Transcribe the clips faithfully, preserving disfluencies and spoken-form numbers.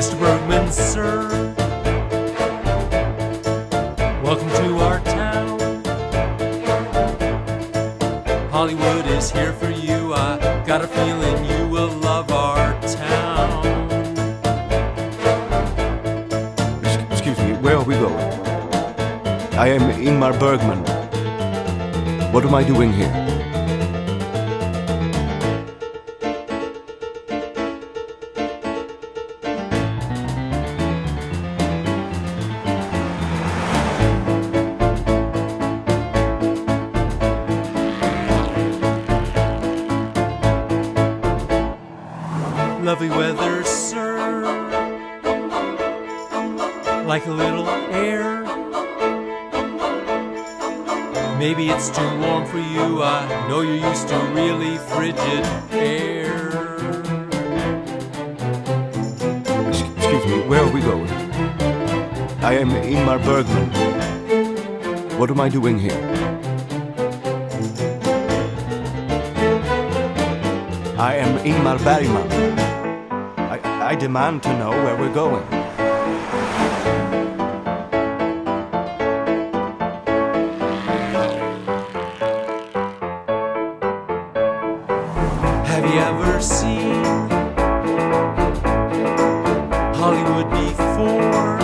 Mister Bergman, sir, welcome to our town. Hollywood is here for you. I got a feeling you will love our town. Excuse me, where are we going? I am Ingmar Bergman. What am I doing here? Lovely weather, sir, like a little air. Maybe it's too warm for you. I know you're used to really frigid air. Excuse me, where are we going? I am Ingmar Bergman. What am I doing here? I am Ingmar Bergman. I, I demand to know where we're going. Have you ever seen Hollywood before?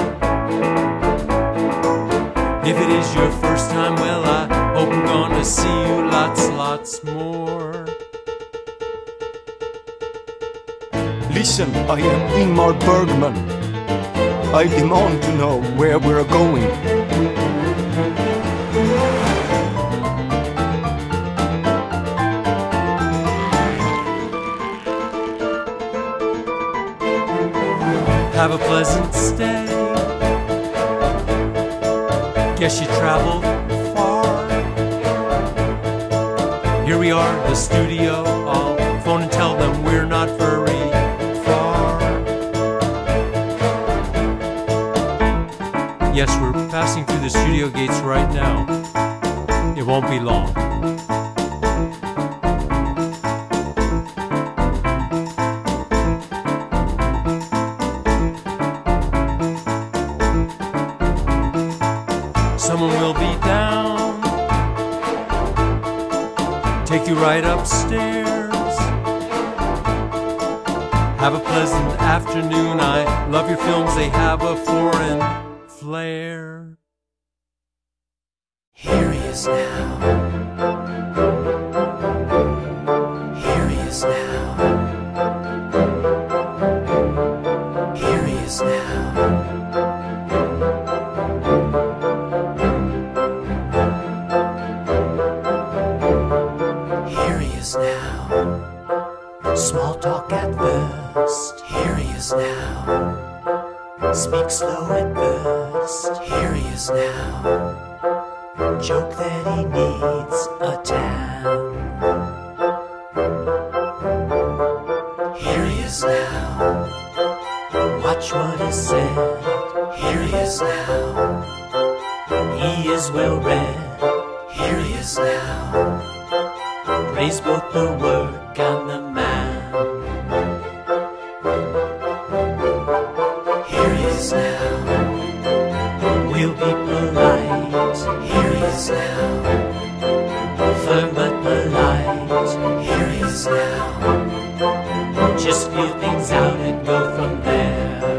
If it is your first time, well, I hope I'm gonna see you lots, lots more. Listen, I am Ingmar Bergman. I demand to know where we're going. Have a pleasant stay. Guess you traveled far. Here we are, the studio. I'll phone and tell them we're not very far. Yes, we're passing through the studio gates right now. It won't be long. Someone will be down, take you right upstairs. Have a pleasant afternoon. I love your films, they have a foreign flair. Here he is now. Here he is now. Here he is now. Now. Small talk at first. Here he is now. Speak slow at first. Here he is now. Joke that he needs a town. Here he is now. Watch what he said. Here he is now. He is well read. Here he is now. Praise both the work and the man. Here he is now. We'll be polite. Here he is now. Firm but polite. Here he is now. Just feel things out and go from there.